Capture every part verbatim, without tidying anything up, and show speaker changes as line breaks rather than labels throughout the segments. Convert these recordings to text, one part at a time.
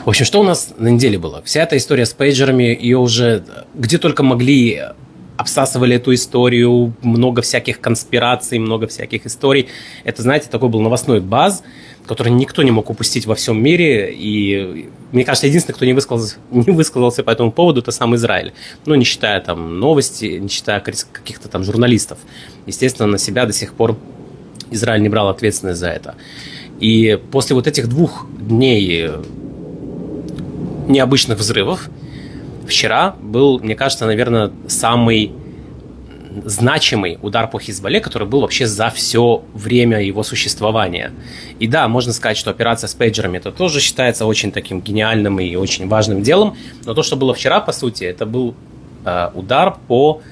В общем, что у нас на неделе было? Вся эта история с пейджерами, ее уже где только могли обсасывали эту историю, много всяких конспираций, много всяких историй. Это, знаете, такой был новостной баз, который никто не мог упустить во всем мире. И мне кажется, единственный, кто не высказался, не высказался по этому поводу, это сам Израиль. Ну, не считая там новости, не считая каких-то там журналистов. Естественно, на себя до сих пор Израиль не брал ответственность за это. И после вот этих двух дней необычных взрывов, вчера был, мне кажется, наверное, самый значимый удар по Хизбалле, который был вообще за все время его существования. И да, можно сказать, что операция с пейджерами это тоже считается очень таким гениальным и очень важным делом, но то, что было вчера, по сути, это был э, удар по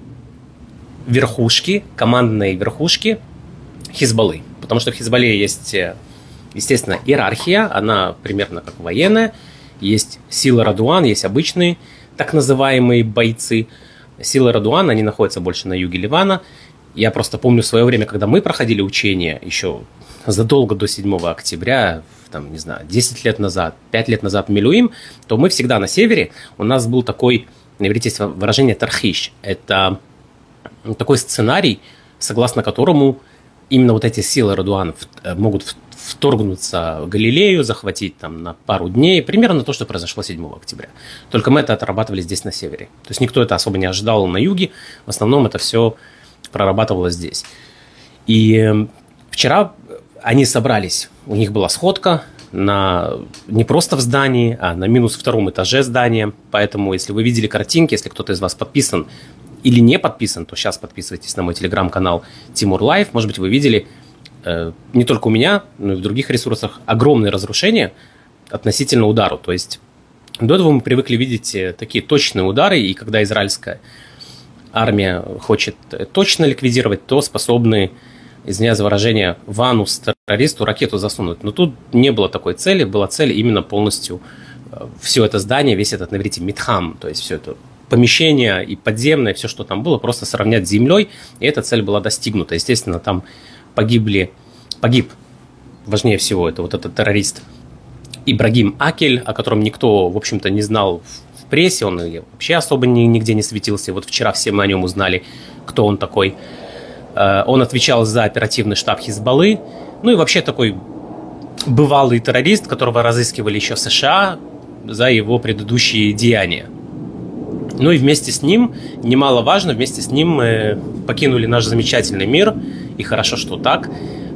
верхушке, командной верхушке Хизбаллы. Потому что в Хизбалле есть, естественно, иерархия, она примерно как военная, есть силы Радуан, есть обычные так называемые бойцы. Силы Радуан, они находятся больше на юге Ливана. Я просто помню в свое время, когда мы проходили учения, еще задолго до седьмого октября, там, не знаю, десять лет назад, пять лет назад в Милуим, то мы всегда на севере, у нас был такой, на иврите есть выражение тархиш. Это такой сценарий, согласно которому именно вот эти силы Радуан могут вторгнуться в Галилею, захватить там на пару дней, примерно то, что произошло седьмого октября. Только мы это отрабатывали здесь на севере. То есть никто это особо не ожидал на юге, в основном это все прорабатывалось здесь. И вчера они собрались, у них была сходка на, не просто в здании, а на минус втором этаже здания, поэтому если вы видели картинки, если кто-то из вас подписан или не подписан, то сейчас подписывайтесь на мой телеграм-канал Тимур Лайв, может быть, вы видели не только у меня, но и в других ресурсах огромные разрушения относительно удару. То есть до этого мы привыкли видеть такие точные удары, и когда израильская армия хочет точно ликвидировать, то способны, извиняюсь за выражение, в анус террористу ракету засунуть. Но тут не было такой цели, была цель именно полностью все это здание, весь этот, на иврите, митхам, то есть все это помещение и подземное, все, что там было, просто сравнять с землей, и эта цель была достигнута. Естественно, там погибли, погиб, важнее всего, это вот этот террорист Ибрагим Акель, о котором никто, в общем-то, не знал в прессе, он вообще особо нигде не светился. Вот вчера все мы о нем узнали, кто он такой. Он отвечал за оперативный штаб Хизбаллы, ну и вообще такой бывалый террорист, которого разыскивали еще в США за его предыдущие деяния. Ну и вместе с ним, немаловажно, вместе с ним мы покинули наш замечательный мир, и хорошо, что так,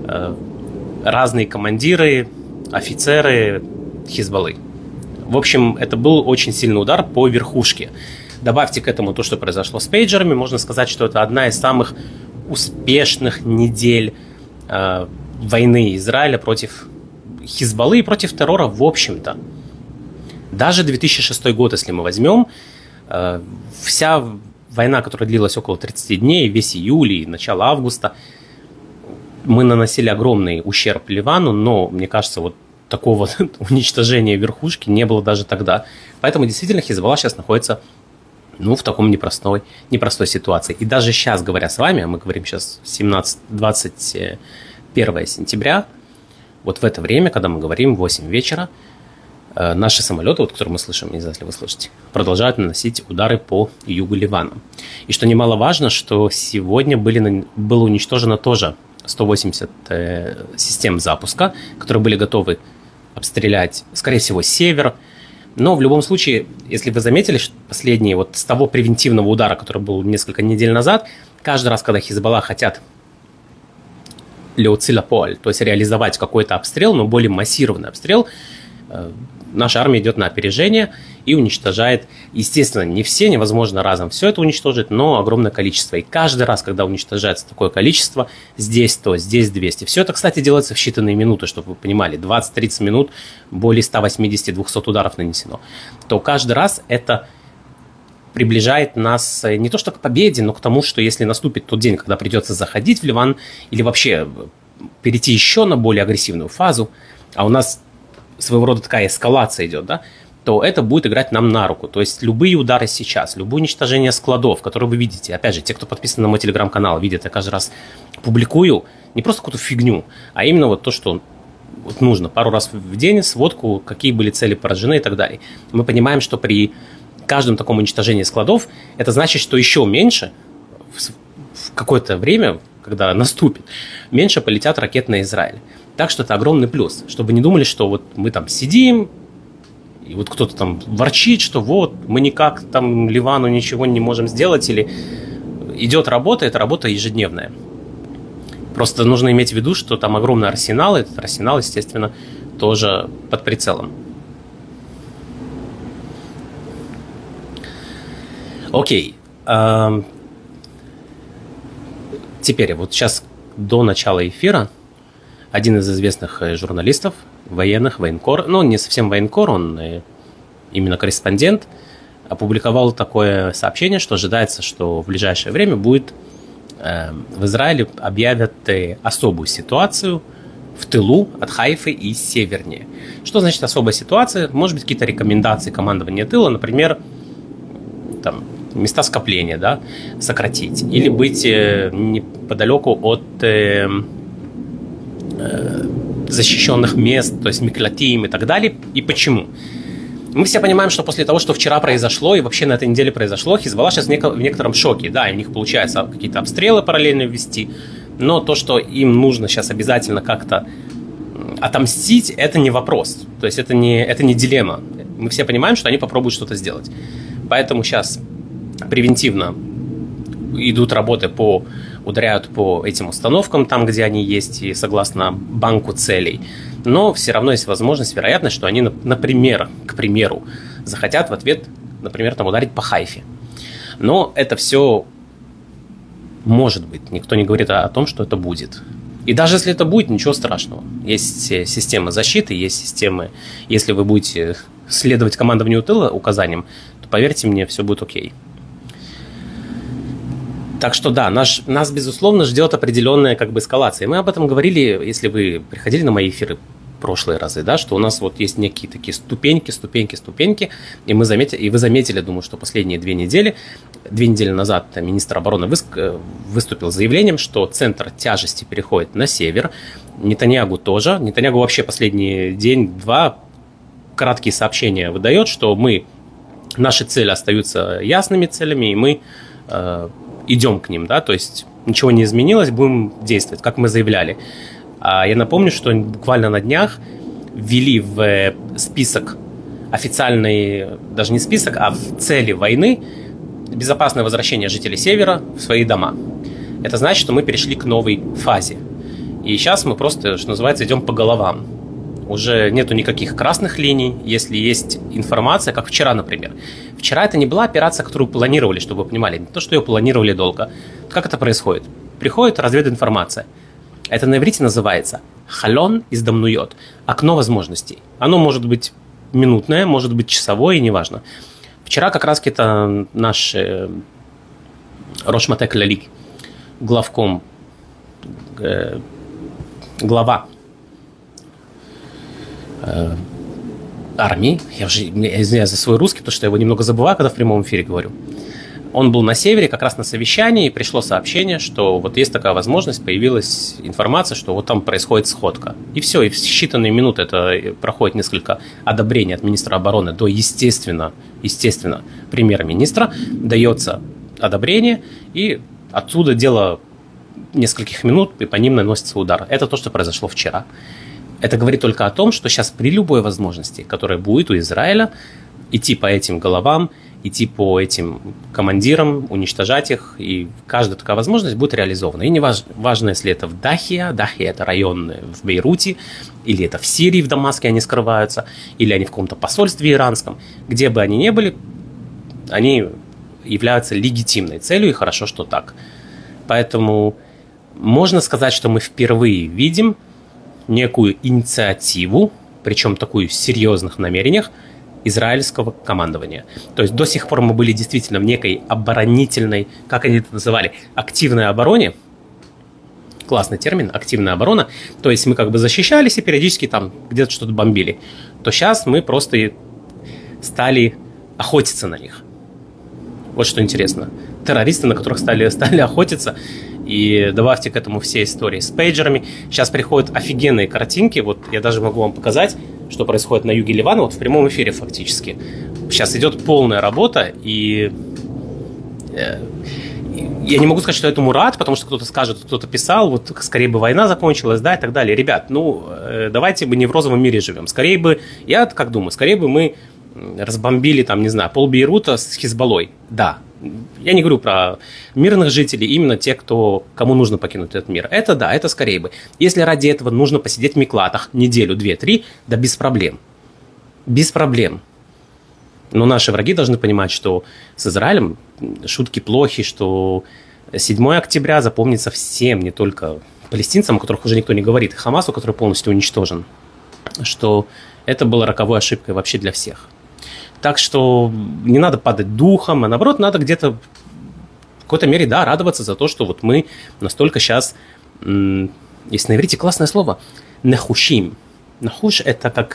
разные командиры, офицеры Хизбаллы. В общем, это был очень сильный удар по верхушке. Добавьте к этому то, что произошло с пейджерами, можно сказать, что это одна из самых успешных недель э, войны Израиля против Хизбаллы и против террора в общем-то. Даже две тысячи шестой год, если мы возьмем, э, вся война, которая длилась около тридцати дней, весь июль и начало августа, мы наносили огромный ущерб Ливану, но, мне кажется, вот такого уничтожения верхушки не было даже тогда. Поэтому действительно Хизбалла сейчас находится, ну, в таком непростой, непростой ситуации. И даже сейчас, говоря с вами, мы говорим сейчас двадцать первое сентября, вот в это время, когда мы говорим восемь вечера, наши самолеты, вот, которые мы слышим, не знаю, если вы слышите, продолжают наносить удары по югу Ливана. И что немаловажно, что сегодня были, было уничтожено тоже сто восемьдесят э, систем запуска, которые были готовы обстрелять, скорее всего, север. Но в любом случае, если вы заметили, что последние, вот с того превентивного удара, который был несколько недель назад, каждый раз, когда Хизбалла хотят леоцила поаль, то есть реализовать какой-то обстрел, но более массированный обстрел, э, наша армия идет на опережение и уничтожает, естественно, не все, невозможно разом все это уничтожить, но огромное количество. И каждый раз, когда уничтожается такое количество, здесь то, здесь двести. Все это, кстати, делается в считанные минуты, чтобы вы понимали, двадцать-тридцать минут, более ста восьмидесяти - двухсот ударов нанесено. То каждый раз это приближает нас не то что к победе, но к тому, что если наступит тот день, когда придется заходить в Ливан, или вообще перейти еще на более агрессивную фазу, а у нас своего рода такая эскалация идет, да, то это будет играть нам на руку. То есть любые удары сейчас, любое уничтожение складов, которые вы видите, опять же, те, кто подписан на мой телеграм-канал, видят, я каждый раз публикую не просто какую-то фигню, а именно вот то, что вот нужно пару раз в день сводку, какие были цели поражены и так далее. Мы понимаем, что при каждом таком уничтожении складов это значит, что еще меньше в какое-то время, когда наступит, меньше полетят ракет на Израиль. Так что это огромный плюс, чтобы не думали, что вот мы там сидим, и вот кто-то там ворчит, что вот мы никак там Ливану ничего не можем сделать, или идет работа, это работа ежедневная. Просто нужно иметь в виду, что там огромный арсенал, и этот арсенал, естественно, тоже под прицелом. Окей. Теперь, вот сейчас до начала эфира один из известных журналистов, военных, военкор, ну, не совсем военкор, он именно корреспондент, опубликовал такое сообщение, что ожидается, что в ближайшее время будет э, в Израиле объявят э, особую ситуацию в тылу от Хайфы и севернее. Что значит особая ситуация? Может быть, какие-то рекомендации командования тыла, например, там, места скопления, да, сократить, или быть э, неподалеку от э, э, защищенных мест, то есть миклятим и так далее. И почему? Мы все понимаем, что после того, что вчера произошло и вообще на этой неделе произошло, Хизбалла сейчас в некотором шоке. Да, и у них получается какие-то обстрелы параллельно вести, но то, что им нужно сейчас обязательно как-то отомстить, это не вопрос. То есть это не, это не дилемма. Мы все понимаем, что они попробуют что-то сделать. Поэтому сейчас превентивно идут работы по, ударяют по этим установкам, там, где они есть, и согласно банку целей. Но все равно есть возможность, вероятность, что они, например, к примеру, захотят в ответ, например, там, ударить по Хайфе. Но это все может быть. Никто не говорит о том, что это будет. И даже если это будет, ничего страшного. Есть система защиты, есть системы. Если вы будете следовать командованию тыла указаниям, то, поверьте мне, все будет окей. Так что да, наш, нас, безусловно, ждет определенная как бы эскалация. Мы об этом говорили, если вы приходили на мои эфиры в прошлые разы, да, что у нас вот есть некие такие ступеньки, ступеньки, ступеньки, и, мы заметили, и вы заметили, думаю, что последние две недели, две недели назад министр обороны выступил с заявлением, что центр тяжести переходит на север, Нетаньягу тоже, Нетаньягу вообще последний день-два краткие сообщения выдает, что мы, наши цели остаются ясными целями, и мы э, идем к ним, да, то есть ничего не изменилось, будем действовать, как мы заявляли. А я напомню, что буквально на днях ввели в список официальный, даже не список, а в цели войны безопасное возвращение жителей Севера в свои дома. Это значит, что мы перешли к новой фазе. И сейчас мы просто, что называется, идем по головам. Уже нету никаких красных линий, если есть информация, как вчера, например. Вчера это не была операция, которую планировали, чтобы вы понимали, не то, что ее планировали долго. Как это происходит? Приходит развединформация. Это на иврите называется «халон издамнуйот» – окно возможностей. Оно может быть минутное, может быть часовое, неважно. Вчера как раз это наш э, Рош Мате Клали, главком, э, глава э, армии, я уже я извиняюсь за свой русский, потому что я его немного забываю, когда в прямом эфире говорю. Он был на севере, как раз на совещании, и пришло сообщение, что вот есть такая возможность, появилась информация, что вот там происходит сходка. И все, и в считанные минуты это проходит несколько одобрений от министра обороны до, естественно, естественно, премьер-министра, дается одобрение, и отсюда дело нескольких минут, и по ним наносится удар. Это то, что произошло вчера. Это говорит только о том, что сейчас при любой возможности, которая будет у Израиля, идти по этим головам, идти по этим командирам, уничтожать их, и каждая такая возможность будет реализована. И не важ, важно, если это в Дахия, Дахия это район в Бейруте, или это в Сирии, в Дамаске они скрываются, или они в каком-то посольстве иранском, где бы они ни были, они являются легитимной целью, и хорошо, что так. Поэтому можно сказать, что мы впервые видим некую инициативу, причем такую в серьезных намерениях, израильского командования. То есть до сих пор мы были действительно в некой оборонительной, как они это называли, активной обороне. Классный термин, активная оборона. То есть мы как бы защищались и периодически там где-то что-то бомбили. То сейчас мы просто стали охотиться на них. Вот что интересно. Террористы, на которых стали, стали охотиться. И добавьте к этому все истории с пейджерами. Сейчас приходят офигенные картинки. Вот я даже могу вам показать, что происходит на юге Ливана, вот в прямом эфире фактически. Сейчас идет полная работа, и я не могу сказать, что я этому рад, потому что кто-то скажет, кто-то писал, вот скорее бы война закончилась, да, и так далее. Ребят, ну, давайте мы не в розовом мире живем. Скорее бы, я как думаю, скорее бы мы разбомбили, там, не знаю, пол Бейрута с Хизбаллой. Да. Я не говорю про мирных жителей, именно те, кто, кому нужно покинуть этот мир. Это да, это скорее бы. Если ради этого нужно посидеть в Миклатах неделю, две, три, да без проблем. Без проблем. Но наши враги должны понимать, что с Израилем шутки плохи, что седьмое октября запомнится всем, не только палестинцам, о которых уже никто не говорит, и Хамасу, который полностью уничтожен, что это было роковой ошибкой вообще для всех. Так что не надо падать духом, а наоборот, надо где-то в какой-то мере, да, радоваться за то, что вот мы настолько сейчас, есть на иврите классное слово, нахушим. Нахуш – это как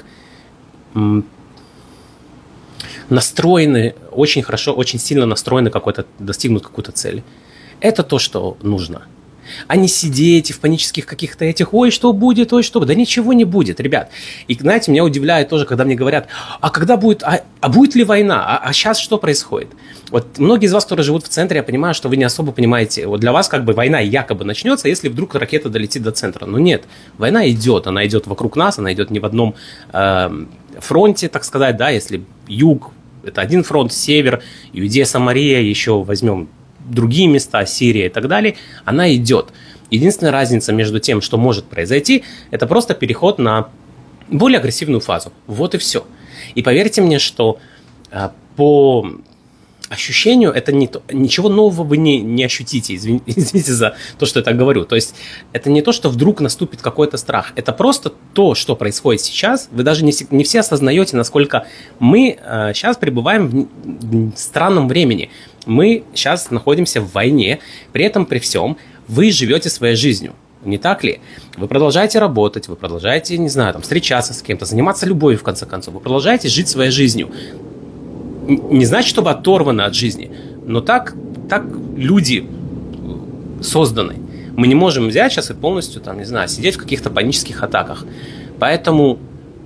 настроены, очень хорошо, очень сильно настроены какой-то, достигнуть какую-то цель. Это то, что нужно. А не сидеть в панических каких-то этих, ой, что будет, ой, что будет. Да ничего не будет, ребят. И, знаете, меня удивляет тоже, когда мне говорят, а когда будет, а, а будет ли война, а, а сейчас что происходит? Вот многие из вас, которые живут в центре, я понимаю, что вы не особо понимаете, вот для вас как бы война якобы начнется, если вдруг ракета долетит до центра. Но нет, война идет, она идет вокруг нас, она идет не в одном э, фронте, так сказать, да, если юг, это один фронт, север, Иудея, Самария, еще возьмем другие места, Сирия и так далее, она идет. Единственная разница между тем, что может произойти, это просто переход на более агрессивную фазу. Вот и все. И поверьте мне, что а, по ощущению это не то, ничего нового вы не, не ощутите. Извините, извините за то, что я так говорю. То есть это не то, что вдруг наступит какой-то страх. Это просто то, что происходит сейчас. Вы даже не, не все осознаете, насколько мы а, сейчас пребываем в, в странном времени. Мы сейчас находимся в войне, при этом при всем вы живете своей жизнью, не так ли? Вы продолжаете работать, вы продолжаете, не знаю, там, встречаться с кем-то, заниматься любовью в конце концов, вы продолжаете жить своей жизнью. Не значит, чтобы оторваны от жизни, но так, так люди созданы. Мы не можем взять сейчас и полностью, там, не знаю, сидеть в каких-то панических атаках. Поэтому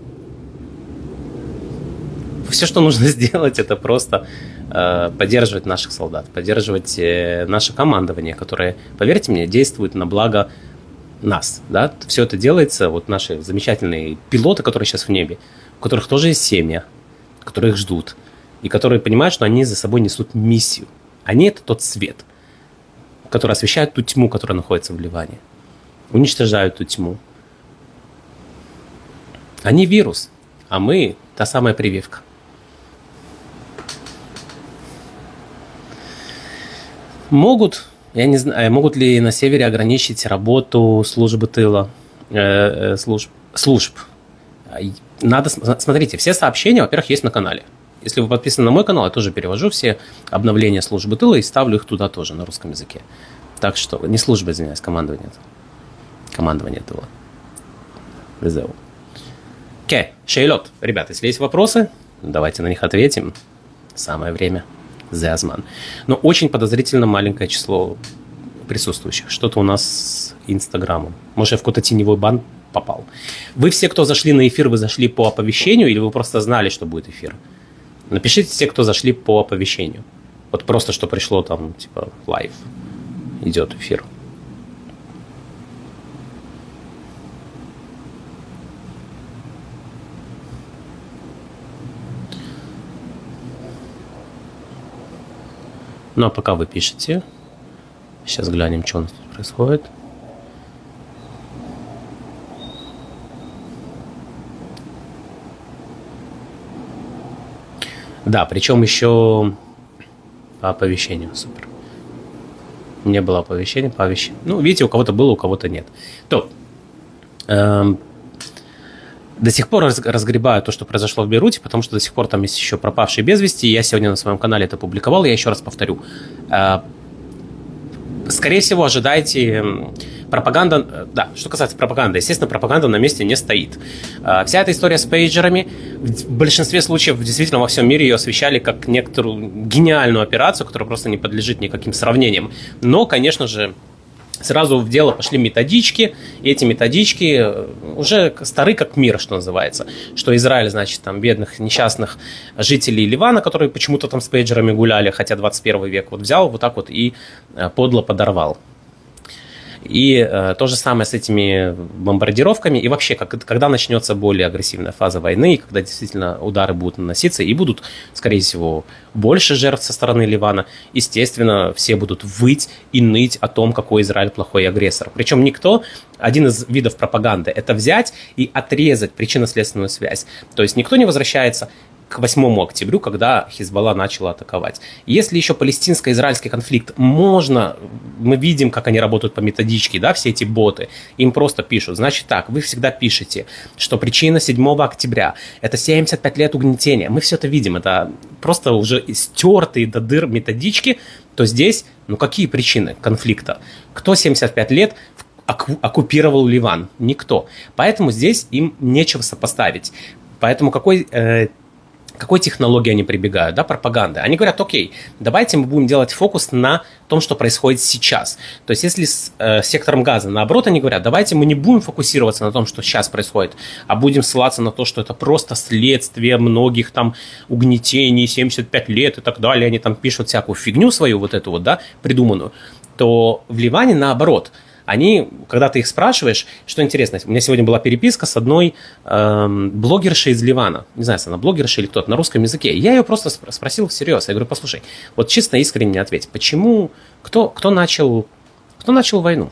все, что нужно сделать, это просто э, поддерживать наших солдат, поддерживать э, наше командование, которое, поверьте мне, действует на благо нас. Да? Все это делается, вот наши замечательные пилоты, которые сейчас в небе, у которых тоже есть семья, которые их ждут, и которые понимают, что они за собой несут миссию. Они – это тот свет, который освещает ту тьму, которая находится в Ливане, уничтожают ту тьму. Они вирус, а мы – та самая прививка. Могут, я не знаю, могут ли на севере ограничить работу службы тыла, э, служб, служб. Надо, смотрите, все сообщения, во-первых, есть на канале. Если вы подписаны на мой канал, я тоже перевожу все обновления службы тыла и ставлю их туда тоже на русском языке. Так что, не служба, извиняюсь, командование. Командование тыла. Везеу. Окей, шейлот. Ребята, если есть вопросы, давайте на них ответим. Самое время. Зеазман. Но очень подозрительно маленькое число присутствующих. Что-то у нас с Инстаграмом. Может, я в какой-то теневой бан попал. Вы все, кто зашли на эфир, вы зашли по оповещению или вы просто знали, что будет эфир? Напишите те, кто зашли по оповещению. Вот просто, что пришло там, типа, лайв. Идет эфир. Ну, а пока вы пишете, сейчас глянем, что у нас тут происходит. Да, причем еще по оповещению. Супер. Не было оповещения по оповещению. Ну, видите, у кого-то было, у кого-то нет. То, эм, до сих пор разгребаю то, что произошло в Бейруте, потому что до сих пор там есть еще пропавшие без вести. Я сегодня на своем канале это публиковал, я еще раз повторю. Скорее всего, ожидайте пропаганда... Да, что касается пропаганды, естественно, пропаганда на месте не стоит. Вся эта история с пейджерами, в большинстве случаев, действительно, во всем мире ее освещали как некоторую гениальную операцию, которая просто не подлежит никаким сравнениям. Но, конечно же, Сразу в дело пошли методички, и эти методички уже стары как мир, что называется. Что Израиль, значит, там бедных, несчастных жителей Ливана, которые почему-то там с пейджерами гуляли, хотя двадцать первый век, вот взял вот так вот и подло подорвал. И э, то же самое с этими бомбардировками. И вообще, как, когда начнется более агрессивная фаза войны, когда действительно удары будут наноситься, и будут, скорее всего, больше жертв со стороны Ливана, естественно, все будут выть и ныть о том, какой Израиль плохой агрессор. Причем никто, один из видов пропаганды, это взять и отрезать причинно-следственную связь. То есть никто не возвращается к восьмому октября, когда Хизбалла начала атаковать. Если еще палестинско-израильский конфликт можно, мы видим, как они работают по методичке, да, все эти боты, им просто пишут, значит так, вы всегда пишете, что причина седьмого октября – это семьдесят пять лет угнетения. Мы все это видим, это просто уже стертые до дыр методички, то здесь, ну какие причины конфликта? Кто семьдесят пять лет оккупировал Ливан? Никто. Поэтому здесь им нечего сопоставить. Поэтому какой... Э, какой технологии они прибегают, да, пропаганды. Они говорят, окей, давайте мы будем делать фокус на том, что происходит сейчас. То есть, если с э, сектором газа, наоборот, они говорят, давайте мы не будем фокусироваться на том, что сейчас происходит, а будем ссылаться на то, что это просто следствие многих там угнетений, семьдесят пять лет и так далее. Они там пишут всякую фигню свою, вот эту вот, да, придуманную. То в Ливане наоборот. Они, когда ты их спрашиваешь, что интересно, у меня сегодня была переписка с одной эм, блогершей из Ливана. Не знаю, если она блогерша или кто-то на русском языке. Я ее просто спросил всерьез. Я говорю, послушай, вот чисто искренне ответь, почему, кто, кто, начал, кто начал войну?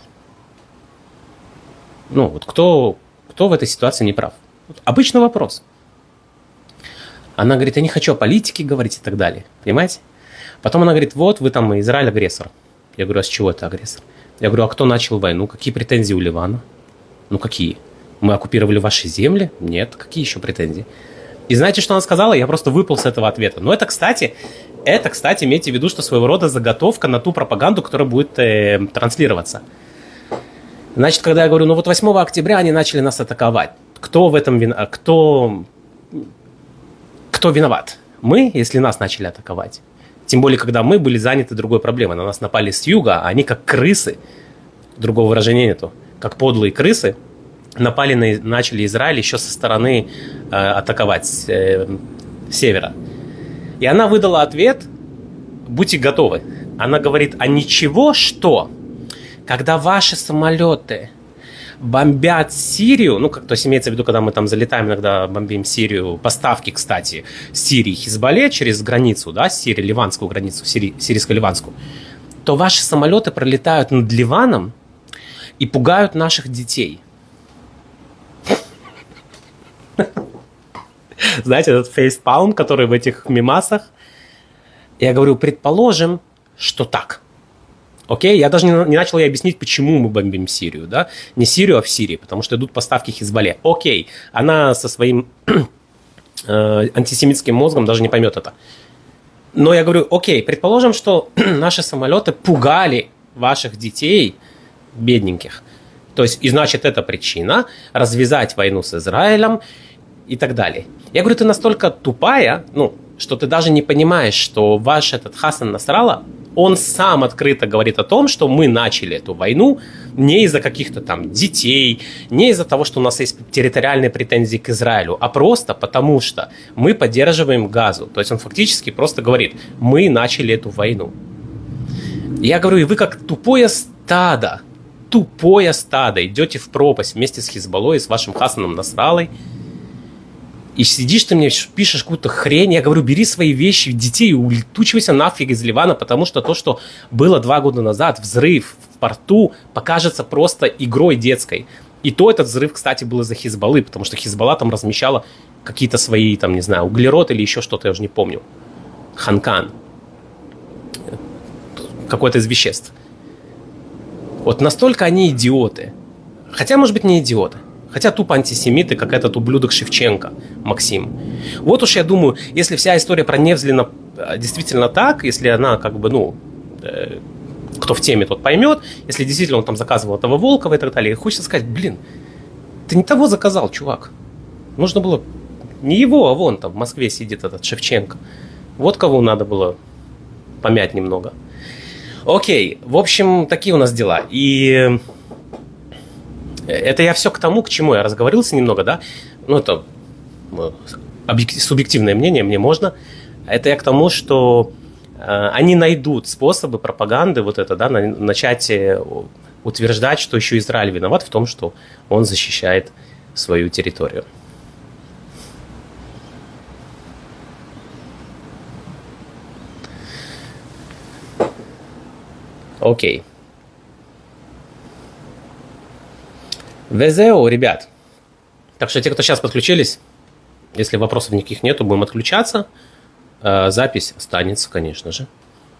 Ну, вот кто, кто в этой ситуации не прав? Вот обычный вопрос. Она говорит, я не хочу о политике говорить и так далее. Понимаете? Потом она говорит, вот вы там Израиль агрессор. Я говорю, а с чего это агрессор? Я говорю, а кто начал войну? Какие претензии у Ливана? Ну, какие? Мы оккупировали ваши земли? Нет. Какие еще претензии? И знаете, что она сказала? Я просто выпал с этого ответа. Но это, кстати, это, кстати, имейте в виду, что своего рода заготовка на ту пропаганду, которая будет э, транслироваться. Значит, когда я говорю, ну вот восьмого октября они начали нас атаковать. Кто в этом виноват? Кто... Кто виноват? Мы, если нас начали атаковать. Тем более, когда мы были заняты другой проблемой. На нас напали с юга, а они как крысы, другого выражения нету, как подлые крысы, напали на, начали Израиль еще со стороны э, атаковать с э, севера. И она выдала ответ, будьте готовы. Она говорит, а ничего, что, когда ваши самолеты бомбят Сирию, ну, как, то есть имеется в виду, когда мы там залетаем, иногда бомбим Сирию, поставки, кстати, Сирии Хизбалле через границу, да, Сирию, ливанскую границу, сири, сирийско-ливанскую, то ваши самолеты пролетают над Ливаном и пугают наших детей. Знаете, этот фейспалм, который в этих мемасах, я говорю, предположим, что так. Окей, я даже не, не начал ей объяснить, почему мы бомбим Сирию, да, не Сирию, а в Сирии, потому что идут поставки Хизбалле. Окей, она со своим э, антисемитским мозгом даже не поймет это. Но я говорю, окей, предположим, что наши самолеты пугали ваших детей, бедненьких. То есть, и значит, это причина развязать войну с Израилем и так далее. Я говорю, ты настолько тупая, ну, что ты даже не понимаешь, что ваш этот Хасан Насралла, он сам открыто говорит о том, что мы начали эту войну не из-за каких-то там детей, не из-за того, что у нас есть территориальные претензии к Израилю, а просто потому, что мы поддерживаем Газу. То есть он фактически просто говорит, мы начали эту войну. Я говорю, и вы как тупое стадо, тупое стадо идете в пропасть вместе с Хизбаллой и с вашим Хасаном Насраллой, и сидишь ты мне, пишешь какую-то хрень, я говорю, бери свои вещи, детей и улетучивайся нафиг из Ливана, потому что то, что было два года назад, взрыв в порту, покажется просто игрой детской. И то этот взрыв, кстати, был из-за Хизбаллы, потому что Хизбалла там размещала какие-то свои, там, не знаю, углерод или еще что-то, я уже не помню. Ханкан. Какое-то из веществ. Вот настолько они идиоты. Хотя, может быть, не идиоты. Хотя тупо антисемиты, как этот ублюдок Шевченко, Максим. Вот уж я думаю, если вся история про Невзлина действительно так, если она как бы, ну, э, кто в теме, тот поймет, если действительно он там заказывал этого Волкова и так далее, хочется сказать, блин, ты не того заказал, чувак. Нужно было не его, а вон там в Москве сидит этот Шевченко. Вот кого надо было помять немного. Окей, в общем, такие у нас дела. И это я все к тому, к чему я разговорился немного, да? Ну, это субъективное мнение, мне можно. Это я к тому, что э, они найдут способы пропаганды, вот это, да, на, начать утверждать, что еще Израиль виноват в том, что он защищает свою территорию. Окей. ВЗО, ребят. Так что те, кто сейчас подключились, если вопросов никаких нету, будем отключаться. Э, запись останется, конечно же.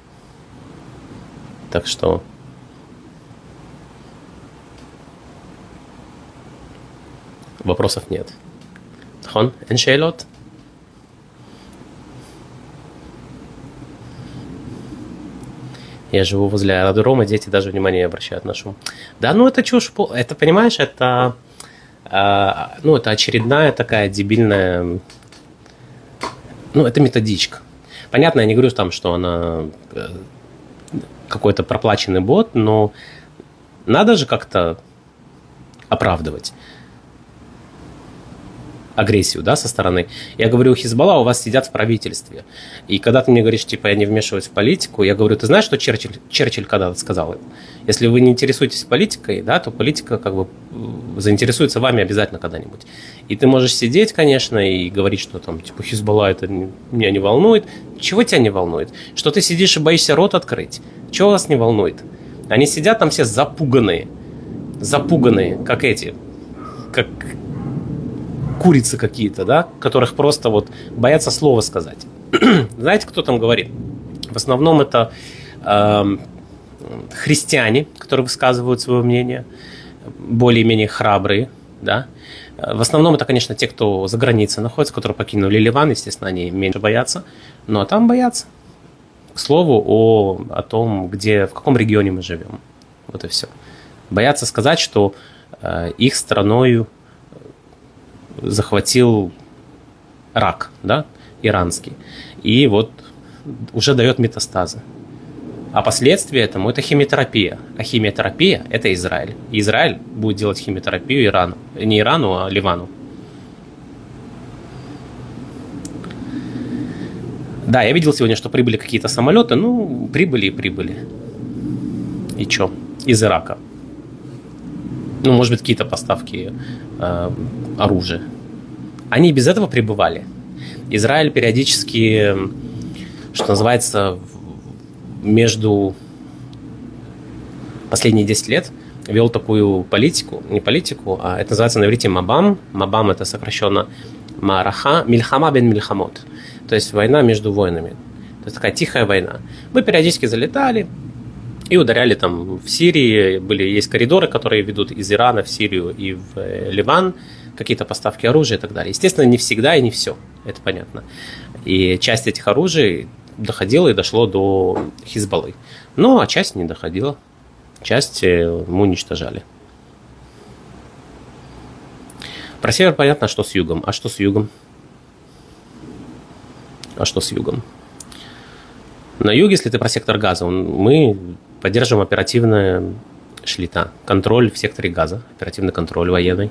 Так что... Вопросов нет. Хон, эншейлот? Я живу возле аэродрома, дети даже внимания не обращают на шум. Да, ну это чушь. Это, понимаешь, это... Ну, это очередная такая дебильная... Ну, это методичка. Понятно, я не говорю там, что она какой-то проплаченный бот, но надо же как-то оправдывать агрессию, да, со стороны. Я говорю, Хизбалла у вас сидят в правительстве. И когда ты мне говоришь, типа, я не вмешиваюсь в политику, я говорю, ты знаешь, что Черчилль, Черчилль когда-то сказал? Если вы не интересуетесь политикой, да, то политика как бы заинтересуется вами обязательно когда-нибудь. И ты можешь сидеть, конечно, и говорить, что там, типа, Хизбалла это меня не волнует. Чего тебя не волнует? Что ты сидишь и боишься рот открыть? Чего вас не волнует? Они сидят там все запуганные. Запуганные, как эти. Как... курицы какие-то, да, которых просто вот боятся слова сказать. Знаете, кто там говорит? В основном это э, христиане, которые высказывают свое мнение, более-менее храбрые, да. В основном это, конечно, те, кто за границей находится, которые покинули Ливан, естественно, они меньше боятся, но там боятся. К слову о, о том, где, в каком регионе мы живем. Вот и все. Боятся сказать, что э, их страною захватил рак, да, иранский, и вот уже дает метастазы. А последствия этому – это химиотерапия. А химиотерапия – это Израиль. И Израиль будет делать химиотерапию Ирану. Не Ирану, а Ливану. Да, я видел сегодня, что прибыли какие-то самолеты. Ну, прибыли и прибыли. И чё? Из Ирака. Ну, может быть, какие-то поставки э, оружия. Они без этого прибывали. Израиль периодически, что называется, между последние десять лет вел такую политику, не политику, а это называется на иврите мабам. Мабам это сокращенно мараха, мильхама бен мильхамот. То есть война между войнами. То есть такая тихая война. Мы периодически залетали и ударяли там в Сирии. Были, есть коридоры, которые ведут из Ирана в Сирию и в Ливан. Какие-то поставки оружия и так далее. Естественно, не всегда и не все. Это понятно. И часть этих оружий доходила и дошло до Хизбаллы. Ну, а часть не доходила. Часть мы уничтожали. Про север понятно, что с югом. А что с югом? А что с югом? На юге, если ты про сектор Газа, мы поддерживаем оперативное шлита, контроль в секторе Газа, оперативный контроль военный.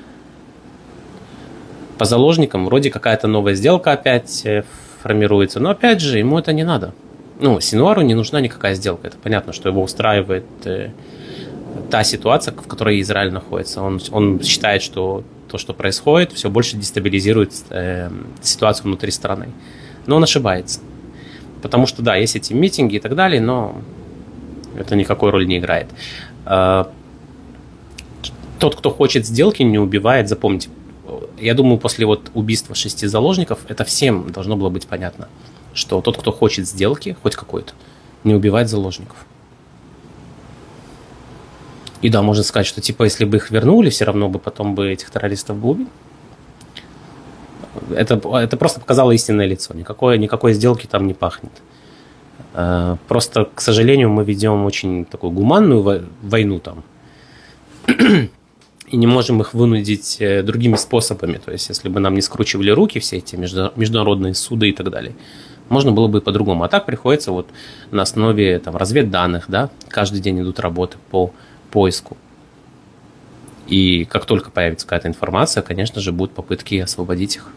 По заложникам вроде какая-то новая сделка опять формируется, но опять же ему это не надо. Ну, Синуару не нужна никакая сделка. Это понятно, что его устраивает э, та ситуация, в которой Израиль находится. Он, он считает, что то, что происходит, все больше дестабилизирует э, ситуацию внутри страны. Но он ошибается. Потому что, да, есть эти митинги и так далее, но это никакой роли не играет. Э, тот, кто хочет сделки, не убивает, запомните. Я думаю, после вот убийства шести заложников, это всем должно было быть понятно, что тот, кто хочет сделки, хоть какой-то, не убивает заложников. И да, можно сказать, что типа, если бы их вернули, все равно бы потом бы этих террористов бы убили. Это, это просто показало истинное лицо. Никакой, никакой сделки там не пахнет. Просто, к сожалению, мы ведем очень такую гуманную войну там. И не можем их вынудить другими способами. То есть, если бы нам не скручивали руки все эти международные суды и так далее, Можно было бы и по-другому. А так приходится вот на основе там, разведданных, да, каждый день идут работы по поиску. И как только появится какая-то информация, конечно же, будут попытки освободить их.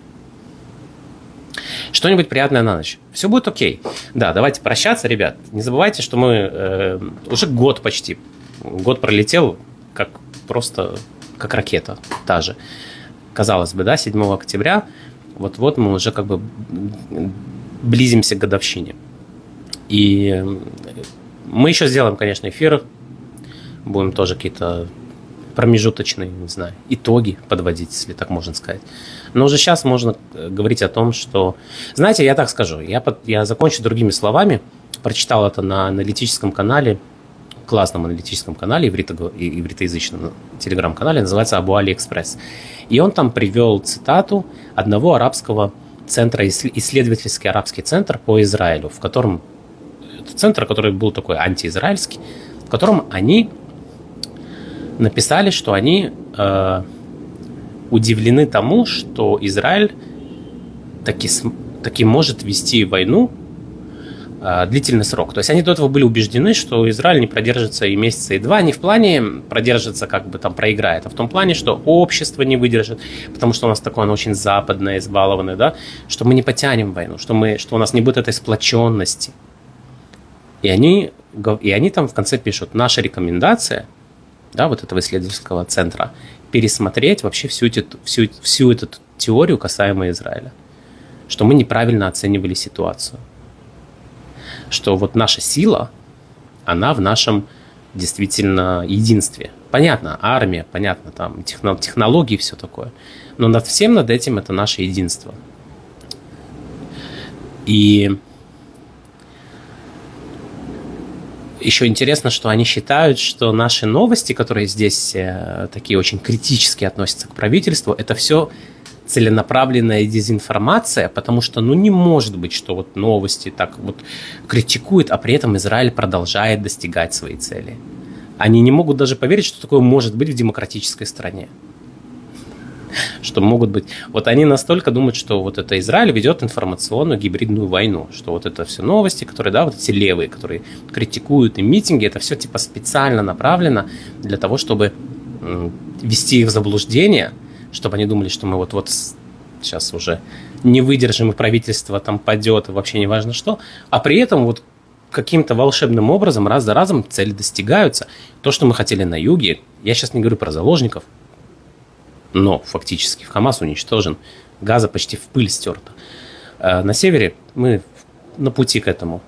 Что-нибудь приятное на ночь. Все будет окей. Да, давайте прощаться, ребят. Не забывайте, что мы э, уже год почти. Год пролетел как просто как ракета та же. Казалось бы, да, седьмого октября. Вот-вот мы уже как бы близимся к годовщине. И мы еще сделаем, конечно, эфир. Будем тоже какие-то промежуточные, не знаю, итоги подводить, если так можно сказать. Но уже сейчас можно говорить о том, что... Знаете, я так скажу, я, под... я закончу другими словами. Прочитал это на аналитическом канале, классном аналитическом канале, иврито... ивритоязычном телеграм-канале, называется Абу Али Экспресс. И он там привел цитату одного арабского центра, исследовательский арабский центр по Израилю, в котором... Это центр, который был такой антиизраильский, в котором они написали, что они э, удивлены тому, что Израиль таки, таки может вести войну э, длительный срок. То есть они до этого были убеждены, что Израиль не продержится и месяца, и два. Не в плане продержится, как бы там проиграет, а в том плане, что общество не выдержит, потому что у нас такое, оно очень западное, избалованное, да, что мы не потянем войну, что, мы, что у нас не будет этой сплоченности. И они, и они там в конце пишут, наша рекомендация, да, вот этого исследовательского центра, пересмотреть вообще всю, эти, всю, всю эту теорию касаемо Израиля. Что мы неправильно оценивали ситуацию. Что вот наша сила, она в нашем действительно единстве. Понятно, армия, понятно, там технологии и все такое. Но над всем над этим это наше единство. И еще интересно, что они считают, что наши новости, которые здесь э, такие очень критически относятся к правительству, это все целенаправленная дезинформация, потому что ну не может быть, что вот новости так вот критикуют, а при этом Израиль продолжает достигать своей цели. Они не могут даже поверить, что такое может быть в демократической стране. Что могут быть... Вот они настолько думают, что вот это Израиль ведет информационную гибридную войну, что вот это все новости, которые, да, вот эти левые, которые критикуют и митинги, это все типа специально направлено для того, чтобы ввести их в заблуждение, чтобы они думали, что мы вот-вот сейчас уже не выдержим, и правительство там падет, и вообще не важно что, а при этом вот каким-то волшебным образом раз за разом цели достигаются. То, что мы хотели на юге, я сейчас не говорю про заложников, но фактически Хамас уничтожен, Газа почти в пыль стерта. На севере мы на пути к этому.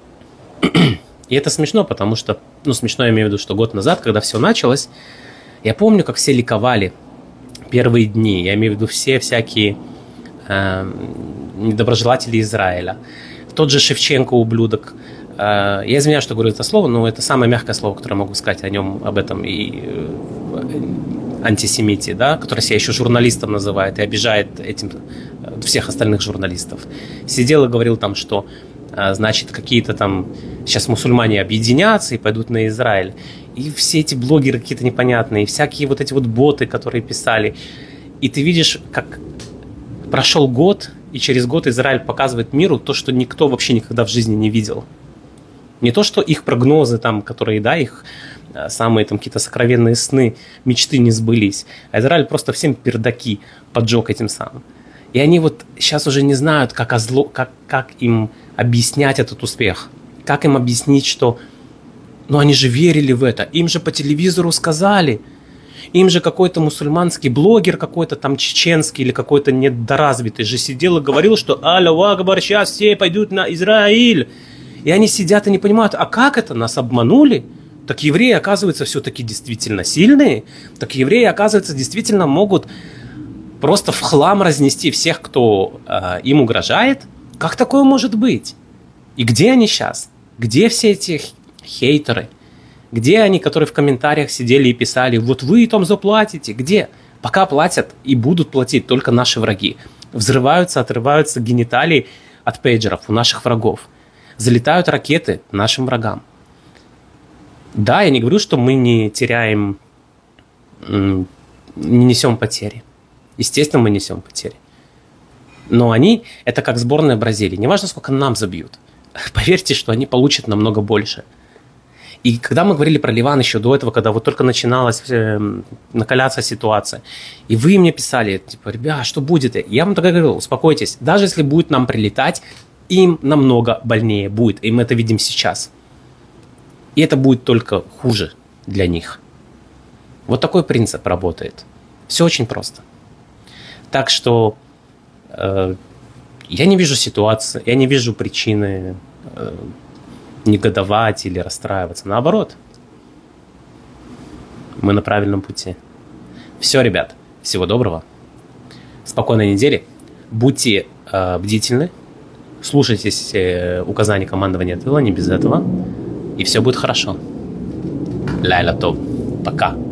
И это смешно, потому что, ну смешно я имею в виду, что год назад, когда все началось, я помню, как все ликовали первые дни, я имею в виду все всякие э, недоброжелатели Израиля. Тот же Шевченко, ублюдок. Э, я извиняюсь, что говорю это слово, но это самое мягкое слово, которое могу сказать о нем, об этом и э, антисемите, да, который себя еще журналистом называет и обижает этим всех остальных журналистов. Сидел и говорил там, что э, значит какие-то там сейчас мусульмане объединятся и пойдут на Израиль. И все эти блогеры какие-то непонятные, всякие вот эти вот боты, которые писали. И ты видишь, как прошел год, и через год Израиль показывает миру то, что никто вообще никогда в жизни не видел. Не то, что их прогнозы, там, которые, да, их самые там какие-то сокровенные сны, мечты не сбылись. А Израиль просто всем пердаки поджег этим самым. И они вот сейчас уже не знают, как, озло, как, как им объяснять этот успех. Как им объяснить, что... Но они же верили в это. Им же по телевизору сказали. Им же какой-то мусульманский блогер, какой-то там чеченский или какой-то недоразвитый же сидел и говорил, что «Аллаху Акбар, сейчас все пойдут на Израиль». И они сидят и не понимают, а как это? Нас обманули? Так евреи, оказывается, все-таки действительно сильные. Так евреи, оказывается, действительно могут просто в хлам разнести всех, кто э, им угрожает. Как такое может быть? И где они сейчас? Где все эти... хейтеры? Где они, которые в комментариях сидели и писали, вот вы там заплатите? Где? Пока платят и будут платить только наши враги. Взрываются, отрываются гениталии от пейджеров у наших врагов. Залетают ракеты нашим врагам. Да, я не говорю, что мы не теряем, не несем потери. Естественно, мы несем потери. Но они, это как сборная Бразилии. Неважно, сколько нам забьют. Поверьте, что они получат намного больше. И когда мы говорили про Ливан еще до этого, когда вот только начиналась э, накаляться ситуация, и вы мне писали, типа, ребят, что будет? Я вам тогда говорил, успокойтесь, даже если будет нам прилетать, им намного больнее будет, и мы это видим сейчас. И это будет только хуже для них. Вот такой принцип работает. Все очень просто. Так что э, я не вижу ситуации, я не вижу причины э, негодовать или расстраиваться. Наоборот, мы на правильном пути. Все, ребят, всего доброго. Спокойной недели. Будьте э, бдительны. Слушайтесь э, указаний командования тыла, не без этого. И все будет хорошо. Ляйла топ. Пока.